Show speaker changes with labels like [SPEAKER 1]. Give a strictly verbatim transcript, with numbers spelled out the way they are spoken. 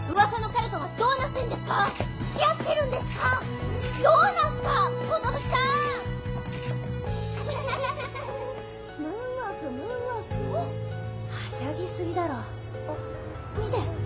[SPEAKER 1] 噂の彼とはどうなってんですか？付き合ってるんですか？どうなんすか寿さんムーンウォークムーンウォークはしゃぎすぎだろ。あ、見て。